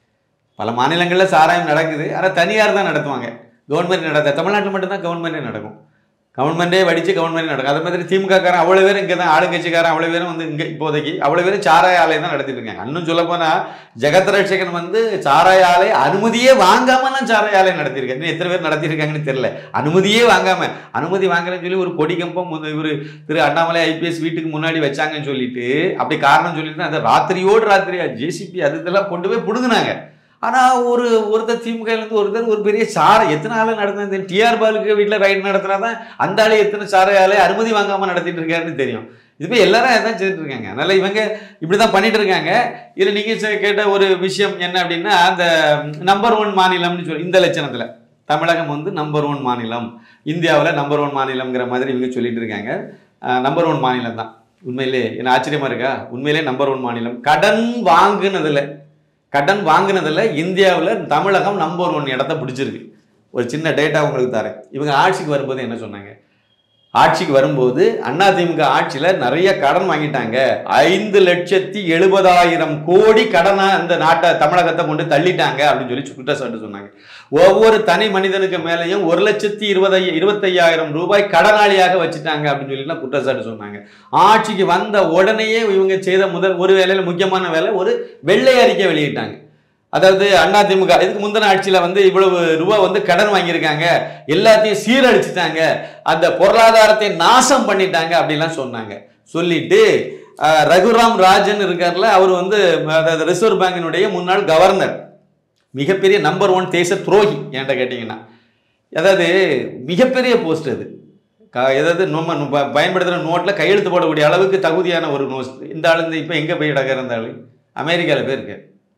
பல மாநிலங்களில் சாராயம் நடக்குது, ஆனால் தனியார் தான் நடத்துவாங்க, கவர்மெண்ட் நடத்த. தமிழ்நாட்டில் மட்டும்தான் கவர்மெண்ட்டே நடக்கும், கவர்மெண்ட்டே வடித்து கவர்மெண்ட் நடக்கும். அதே மாதிரி திமுகக்காரன் அவ்வளோ பேரும் இங்கே தான், ஆளுங்கட்சிக்காரன் அவ்வளோ பேரும் வந்து இங்கே இப்போதைக்கு அவ்வளோ பேரும் சாராய ஆலை தான் நடத்திட்டு இருக்காங்க. இன்னும் சொல்ல போனால் ஜெகத் ரட்சகன் வந்து சாராய ஆலை அனுமதியே வாங்காமல் தான் சாராய ஆலை நடத்தியிருக்காங்க. இன்னும் எத்தனை பேர் நடத்தியிருக்காங்கன்னு தெரியல. அனுமதியே வாங்காமல், அனுமதி வாங்கலன்னு சொல்லி ஒரு கொடி கம்பம் இவர் திரு அண்ணாமலை ஐபிஎஸ் வீட்டுக்கு முன்னாடி வச்சாங்கன்னு சொல்லிட்டு அப்படி காரணம் சொல்லிட்டு அந்த ராத்திரியோடு ராத்திரியா ஜேசிபி அது இதெல்லாம் கொண்டு போய் பிடுங்கினாங்க. ஆனால் ஒரு ஒருத்தர் திமுகலேருந்து ஒருத்தர் ஒரு பெரிய சாரை எத்தனை ஆளை நடத்தினது, டிஆர் பாலுக்கு வீட்டில் ரைட் நடத்தினா தான் அந்த ஆளை எத்தனை சாரை ஆளை அனுமதி வாங்காமல் நடத்திட்டு இருக்காருன்னு தெரியும். இதுவே எல்லாரும் அதான் செய்துட்டு இருக்காங்க. அதனால் இவங்க இப்படி தான் பண்ணிட்டு இருக்காங்க. இதில் நீங்கள் கேட்ட ஒரு விஷயம் என்ன அப்படின்னா, அந்த நம்பர் ஒன் மாநிலம்னு சொல்லி இந்த லட்சணத்தில் தமிழகம் வந்து நம்பர் ஒன் மாநிலம், இந்தியாவில் நம்பர் ஒன் மாநிலம்ங்கிற மாதிரி இவங்க சொல்லிட்டு இருக்காங்க. நம்பர் ஒன் மாநிலம் தான் உண்மையிலே. என்ன ஆச்சரியமா இருக்கா? உண்மையிலே நம்பர் ஒன் மாநிலம். கடன் வாங்குனதில் கடன் வாங்கினதில் இந்தியாவில் தமிழகம் நம்பர் ஒன் இடத்த பிடிச்சிருக்கு. ஒரு சின்ன டேட்டா உங்களுக்கு தரேன். இவங்க ஆட்சிக்கு வரும்போது என்ன சொன்னாங்க, ஆட்சிக்கு வரும்போது அதிமுக ஆட்சியில் நிறைய கடன் வாங்கிட்டாங்க. ஐந்து லட்சத்தி எழுபதாயிரம் கோடி கடனை அந்த நாட்டை தமிழகத்தை கொண்டு தள்ளிட்டாங்க அப்படின்னு சொல்லி குற்றச்சாட்டு சொன்னாங்க. ஒவ்வொரு தனி மனிதனுக்கு மேலேயும் ஒரு லட்சத்தி இருபதை இருபத்தையாயிரம் ரூபாய் கடனாளியாக வச்சுட்டாங்க அப்படின்னு சொல்லிலாம் குற்றச்சாட்டு சொன்னாங்க. ஆட்சிக்கு வந்த உடனேயே இவங்க செய்த முதல் ஒரு வேலையில் முக்கியமான வேலை ஒரு வெள்ளை அறிக்கை வெளியிட்டாங்க. அதாவது அதிமுக இதுக்கு முந்தின ஆட்சியில் வந்து இவ்வளவு ரூபா வந்து கடன் வாங்கியிருக்காங்க, எல்லாத்தையும் சீரழிச்சிட்டாங்க, அந்த பொருளாதாரத்தை நாசம் பண்ணிட்டாங்க அப்படிலாம் சொன்னாங்க. சொல்லிட்டு ரகுராம் ராஜன் இருக்கார்ல, அவர் வந்து அதாவது ரிசர்வ் பேங்கினுடைய முன்னாள் கவர்னர், மிகப்பெரிய நம்பர் ஒன் தேச துரோகி என்கிட்ட கேட்டிங்கன்னா. அதாவது மிகப்பெரிய போஸ்ட் அது. ஏதாவது நம்ம பயன்படுத்துகிற நோட்டில் கையெழுத்து போடக்கூடிய அளவுக்கு தகுதியான ஒரு நோஸ். இந்த ஆளு இப்போ எங்கே போய் இடக்கிற இருந்தாலும் அமெரிக்காவில் போயிருக்கு.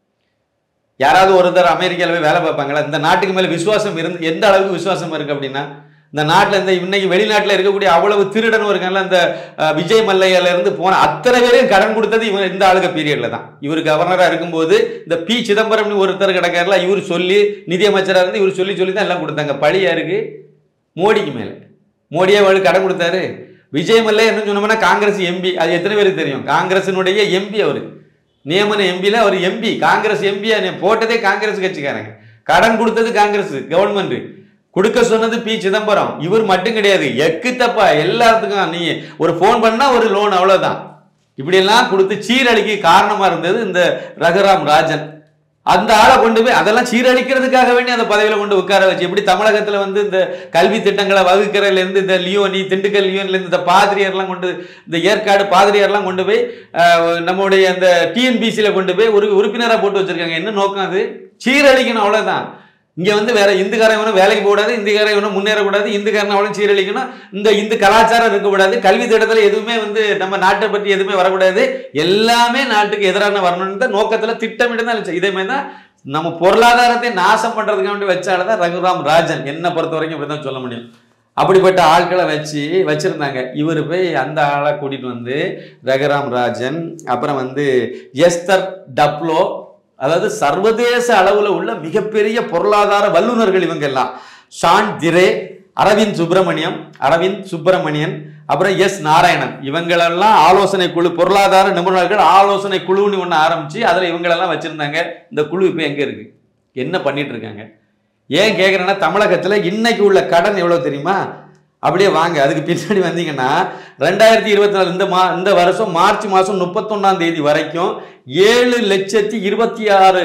யாராவது ஒருத்தர் அமெரிக்காவில் போய் வேலை பார்ப்பாங்களா? இந்த நாட்டுக்கு மேலே விசுவாசம் இருந்து எந்த அளவுக்கு விசுவாசம் இருக்குது அப்படின்னா, இந்த நாட்டில் இந்த இன்னைக்கு வெளிநாட்டில் இருக்கக்கூடிய அவ்வளவு திருடனும் இருக்காங்கல்ல, இந்த விஜய் மல்லையிலேருந்து போன அத்தனை பேரையும் கடன் கொடுத்தது இவர் இந்த ஆளுக பீரியடில் தான். இவர் கவர்னராக இருக்கும்போது இந்த பி சிதம்பரம்னு ஒருத்தர் கிடக்காருல, இவர் சொல்லி நிதியமைச்சராக இருந்து இவர் சொல்லி சொல்லி தான் எல்லாம் கொடுத்தாங்க. பழி யாருக்கு? மோடிக்கு மேலே. மோடியே அவளுக்கு கடன் கொடுத்தாரு. விஜய் மல்லை என்ன சொன்னோம்னா காங்கிரஸ் எம்பி, அது எத்தனை பேருக்கு தெரியும்? காங்கிரசினுடைய எம்பி அவர், நியமன எம்பியில் அவர் எம்பி, காங்கிரஸ் எம்பியா போட்டதே காங்கிரஸ் கட்சிக்காரங்க. கடன் கொடுத்தது காங்கிரஸ் கவர்மெண்ட், கொடுக்க சொன்னது பி சிதம்பரம். இவர் மட்டும் கிடையாது, எக்கு தப்பா எல்லாத்துக்கும் நீ ஒரு ஃபோன் பண்ணா ஒரு லோன், அவ்வளவுதான். இப்படியெல்லாம் கொடுத்து சீரழிக்கு காரணமா இருந்தது இந்த ரகுராம் ராஜன். அந்த ஆளை கொண்டு போய் அதெல்லாம் சீரழிக்கிறதுக்காக வேண்டி அந்த பதவியில கொண்டு உட்கார வச்சு, எப்படி தமிழகத்துல வந்து இந்த கல்வி திட்டங்களை வகுக்கிறதுல இருந்து இந்த லியோனி திண்டுக்கல் லியோன்ல இருந்து இந்த பாதிரியார்லாம் கொண்டு இந்த ஏற்காடு பாதிரியார்லாம் கொண்டு போய் நம்முடைய அந்த டிஎன்பிசியில கொண்டு போய் ஒரு உறுப்பினராக போட்டு வச்சிருக்காங்க. என்ன நோக்கம்? அது சீரழிக்கணும், அவ்வளவுதான். இங்க வந்து வேற இந்துக்காரன் இவனும் வேலைக்கு போகக்கூடாது, இந்துக்காரன் இவனும் முன்னேறக்கூடாது, இந்துக்காரன் அவளும் சீரழிக்கணும், இந்த இந்து கலாச்சாரம் இருக்கக்கூடாது, கல்வி திட்டத்தில் எதுவுமே வந்து நம்ம நாட்டை பற்றி எதுவுமே வரக்கூடாது, எல்லாமே நாட்டுக்கு எதிரான வரணும்னு நோக்கத்தில் திட்டமிட்டு தான் இருந்துச்சு. இதே மாதிரி தான் நம்ம பொருளாதாரத்தை நாசம் பண்றதுக்கு வேண்டி வச்சால்தான் ரகுராம் ராஜன். என்ன பொறுத்த வரைக்கும் இப்படிதான் சொல்ல முடியும். அப்படிப்பட்ட ஆட்களை வச்சு வச்சிருந்தாங்க. இவர் போய் அந்த ஆளை கூட்டிட்டு வந்து ரகுராம் ராஜன், அப்புறம் வந்து எஸ்தர் டப்லோ, அதாவது சர்வதேச அளவில் உள்ள மிகப்பெரிய பொருளாதார வல்லுநர்கள் இவங்க எல்லாம், ஷான் திரே, அரவிந்த் சுப்பிரமணியம் அரவிந்த் சுப்பிரமணியன் அப்புறம் எஸ் நாராயணன், இவங்களெல்லாம் ஆலோசனை குழு, பொருளாதார நிபுணர்கள் ஆலோசனை குழுன்னு ஒன்று ஆரம்பிச்சு அதில் இவங்களெல்லாம் வச்சிருந்தாங்க. இந்த குழு இப்போ எங்கே இருக்கு, என்ன பண்ணிட்டு இருக்காங்க? ஏன் கேட்குறேன்னா, தமிழகத்தில் இன்னைக்கு உள்ள கடன் எவ்வளோ தெரியுமா? அப்படியே வாங்க, அதுக்கு பின்னாடி வந்தீங்கன்னா ரெண்டாயிரத்தி இருபத்தி நாலு இந்த மா இந்த வருஷம் மார்ச் மாதம் முப்பத்தொன்னாம் தேதி வரைக்கும் ஏழு லட்சத்தி இருபத்தி ஆறு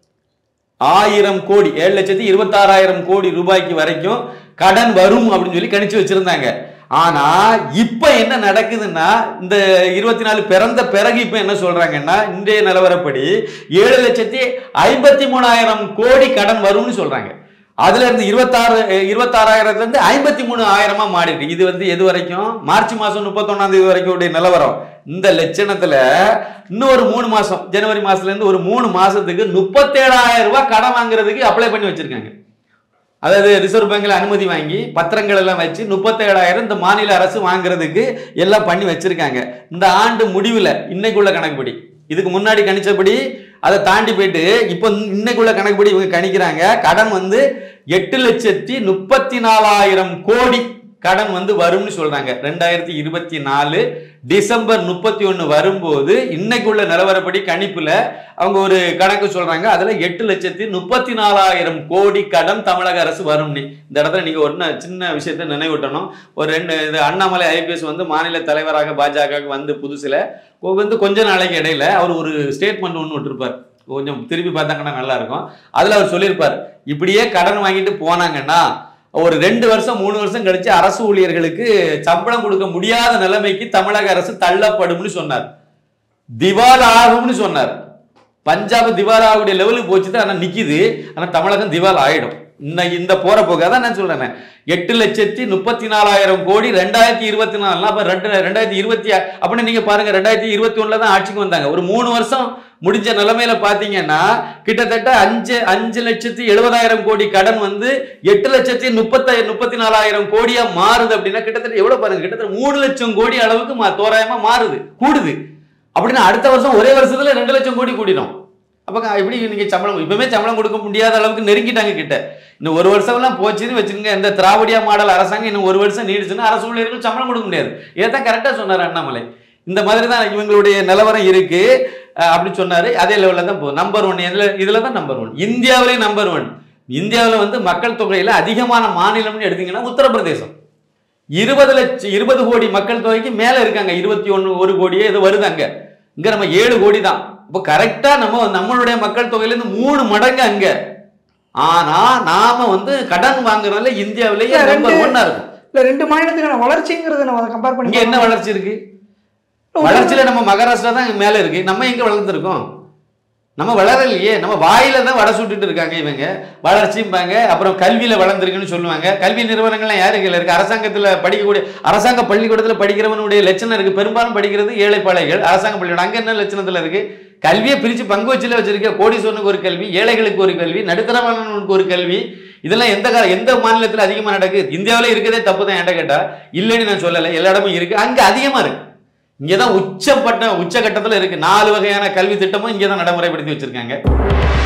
ஆயிரம் கோடி ஏழு லட்சத்தி இருபத்தி ஆறாயிரம் கோடி ரூபாய்க்கு வரைக்கும் கடன் வரும் அப்படின்னு சொல்லி கணிச்சு வச்சிருந்தாங்க. ஆனா இப்ப என்ன நடக்குதுன்னா, இந்த இருபத்தி நாலு பிறந்த பிறகு இப்ப என்ன சொல்றாங்கன்னா, இன்றைய நிலவரப்படி ஏழு லட்சத்தி ஐம்பத்தி மூணாயிரம் கோடி கடன் வரும்னு சொல்றாங்க. அதுல இருந்து இருபத்தாறு இருபத்தாறாயிரத்துல இருந்து ஐம்பத்தி மூணு ஆயிரமா மாறிட்டு, இது வந்து எது வரைக்கும்? மார்ச் மாசம் முப்பத்தொன்னாம் தேதி வரைக்கும் உடைய நிலவரம். இந்த லட்சணத்துல இன்னும் ஒரு மூணு மாசம், ஜனவரி மாசத்துல இருந்து ஒரு மூணு மாசத்துக்கு முப்பத்தேழாயிரம் ரூபாய் கடன் வாங்குறதுக்கு அப்ளை பண்ணி வச்சிருக்காங்க. அதாவது ரிசர்வ் பேங்க்ல அனுமதி வாங்கி பத்திரங்கள் எல்லாம் வச்சு முப்பத்தேழாயிரம் இந்த மாநில அரசு வாங்குறதுக்கு எல்லாம் பண்ணி வச்சிருக்காங்க. இந்த ஆண்டு முடிவுல இன்னைக்குள்ள கணக்குப்படி, இதுக்கு முன்னாடி கணிச்சபடி அதை தாண்டி போயிட்டு இப்ப இன்னைக்குள்ள கணக்குப்படி இவங்க கணிக்கிறாங்க, கடன் வந்து எட்டு லட்சத்தி முப்பத்தி நாலாயிரம் கோடி கடன் வந்து வரும்னு சொல்றாங்க. ரெண்டாயிரத்தி இருபத்தி நாலு டிசம்பர் முப்பத்தி ஒன்னு வரும்போது இன்னைக்குள்ள நிலவரப்படி கணிப்புல அவங்க ஒரு கணக்கு சொல்றாங்க. அதுல எட்டு லட்சத்தி முப்பத்தி நாலாயிரம் கோடி கடன் தமிழக அரசு வரும்னு. இந்த இடத்துல நீங்க ஒரு சின்ன விஷயத்த நினைவூட்டணும். ஒரு ரெண்டு இது அண்ணாமலை ஐபிஎஸ் வந்து மாநில தலைவராக பாஜக வந்து புதுசுல வந்து கொஞ்ச நாளைக்கு இடையில அவர் ஒரு ஸ்டேட்மெண்ட் ஒன்று விட்டுருப்பார், கொஞ்சம் திருப்பி பார்த்தாங்கன்னா நல்லா இருக்கும். அதுல அவர் சொல்லியிருப்பார், இப்படியே கடன் வாங்கிட்டு போனாங்கன்னா ஒரு ரெண்டு வருஷம் மூணு வருஷம் கழிச்சு அரசு ஊழியர்களுக்கு சம்பளம் கொடுக்க முடியாத நிலைமைக்கு தமிழக அரசு தள்ளப்படும்னு சொன்னார். திவால் ஆகும்னு சொன்னார். பஞ்சாப் திவால் ஆகக்கூடிய லெவலுக்கு போச்சுதான், ஆனா நிக்குது. ஆனா தமிழகம் திவால் ஆயிடும். இன்னைக்கு இந்த போற போக தான் நான் சொல்றேன், எட்டு லட்சத்தி முப்பத்தி நாலாயிரம் கோடி ரெண்டாயிரத்தி இருபத்தி நாலு அப்ப ரெண்டு ரெண்டாயிரத்தி இருபத்தி அப்படின்னு நீங்க பாருங்க, ரெண்டாயிரத்தி இருபத்தி ஒண்ணுல தான் ஆட்சிக்கு வந்தாங்க. ஒரு மூணு வருஷம் முடிஞ்ச நிலைமையில பாத்தீங்கன்னா கிட்டத்தட்ட அஞ்சு அஞ்சு லட்சத்தி எழுபதாயிரம் கோடி கடன் வந்து எட்டு லட்சத்தி முப்பத்தி முப்பத்தி நாலாயிரம் கோடியா மாறுது. அப்படின்னா கிட்டத்தட்ட எவ்வளவு பாருங்க, கிட்டத்தட்ட மூணு லட்சம் கோடி அளவுக்கு தோராயமா மாறுது, கூடுது. அப்படின்னா அடுத்த வருஷம் ஒரே வருஷத்துல ரெண்டு லட்சம் கோடி கூடிடும். அப்போ எப்படி நீங்கள் சம்பளம் இப்பவுமே சம்பளம் கொடுக்க முடியாத அளவுக்கு நெருங்கிட்டாங்க கிட்ட. இன்னும் ஒரு வருஷம்லாம் போச்சுன்னு வச்சுக்கோங்க. இந்த திராவிடியா மாடல் அரசாங்கம் இன்னும் ஒரு வருஷம் நீடிச்சுன்னா அரசு ஊழியர்கள் சம்பளம் கொடுக்க முடியாது. இதைத்தான் கரெக்டாக சொன்னார் அண்ணாமலை. இந்த மாதிரி தான் இவங்களுடைய நிலவரம் இருக்கு அப்படி சொன்னாரு. அதே லெவலில் தான் போகும். நம்பர் ஒன் இதில் இதில் தான் நம்பர் ஒன், இந்தியாவிலே நம்பர் ஒன். இந்தியாவில் வந்து மக்கள் தொகையில் அதிகமான மாநிலம்னு எடுத்தீங்கன்னா உத்தரப்பிரதேசம். இருபது லட்சம் இருபது கோடி மக்கள் தொகைக்கு மேலே இருக்காங்க. இருபத்தி ஒன்று ஒரு கோடியே இது வருது. அங்கே இங்கே நம்ம ஏழு கோடி தான். இப்போ கரெக்டாக நம்ம நம்மளுடைய மக்கள் தொகையிலேருந்து மூணு மடங்கு அங்கே. ஆனா நாம வந்து கடன் வாங்குறதுல இந்தியாவிலேயே நம்பர் ஒன்னா இருக்கும். இல்ல ரெண்டு மாநிலத்துக்கான வளர்ச்சிங்கிறது நம்ம கம்பேர் பண்ணி என்ன வளர்ச்சி இருக்கு? வளர்ச்சியில நம்ம மகாராஷ்டிரா தான் மேல இருக்கு. நம்ம எங்க வளர்ந்துருக்கோம்? நம்ம வளரலையே. நம்ம வாயில தான் வடை சுட்டுட்டு இருக்காங்க இவங்க. வளர்ச்சிம்பாங்க. அப்புறம் கல்வியில வளர்ந்துருக்குன்னு சொல்லுவாங்க. கல்வி நிறுவனங்கள்லாம் யாரு கையில இருக்கு? அரசாங்கத்துல படிக்கக்கூடிய அரசாங்க பள்ளிக்கூடத்துல படிக்கிறவனுடைய லட்சணம் இருக்கு. பெரும்பாலும் படிக்கிறது ஏழை பாளைகள் அரசாங்க பள்ளிக்கூடம். அங்க என்ன லட்சணத்துல இருக்கு? கல்வியை பிரிச்சு பங்கு வச்சுல வச்சிருக்க. கோடீஸ்வரனுக்கு ஒரு கல்வி, ஏழைகளுக்கு ஒரு கல்வி, நடுத்தரமானவனுக்கு ஒரு கல்வி. இதெல்லாம் எந்த கால எந்த மாநிலத்தில் அதிகமா நடக்குது? இந்தியாவில இருக்கதே தப்பு தான் என்கிட்ட கேட்டா. இல்லைன்னு நான் சொல்லலை, எல்லா இடமும் இருக்கு. அங்க அதிகமா இருக்கு. இங்கதான் உச்சப்பட்ட உச்சகட்டத்தில் இருக்கு. நாலு வகையான கல்வி திட்டமும் இங்கதான் நடைமுறைப்படுத்தி வச்சிருக்காங்க.